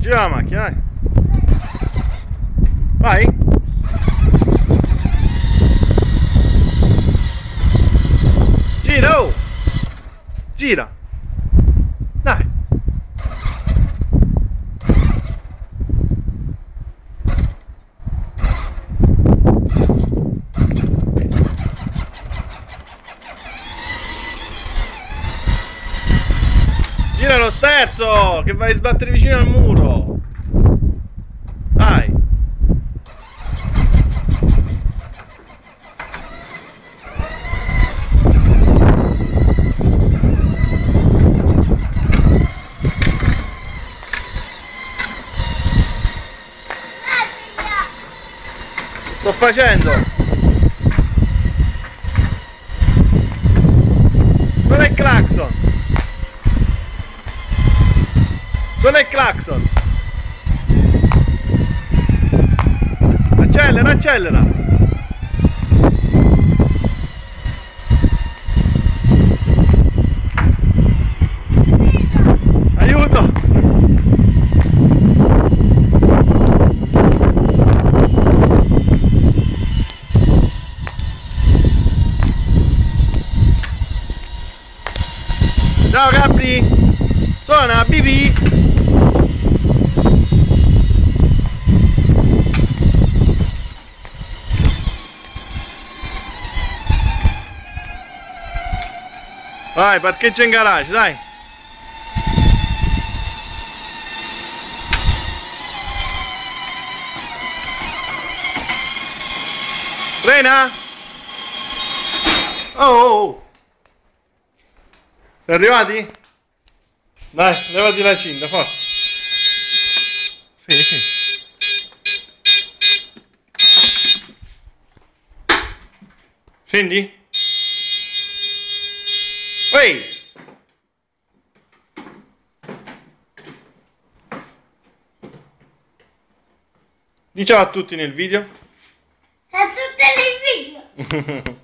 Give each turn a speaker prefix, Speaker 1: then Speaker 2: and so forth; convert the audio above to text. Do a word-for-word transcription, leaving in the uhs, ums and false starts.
Speaker 1: Gira la macchina, dai. Vai. Gira, oh. Gira. Dai. Gira lo sterzo, che vai a sbattere vicino al muro. Dai. Sto facendo. Suona il clacson. Suona il clacson. Accelera, accelera. Aiuto. Ciao Gabri. Suona Bibi. Vai, parcheggia in garage, dai. Frena. Oh, oh, oh. Siete arrivati? Dai, levati la cinta, forza. Sì, sì. Scendi? Ehi! Di ciao a tutti nel video.
Speaker 2: A tutti nel video.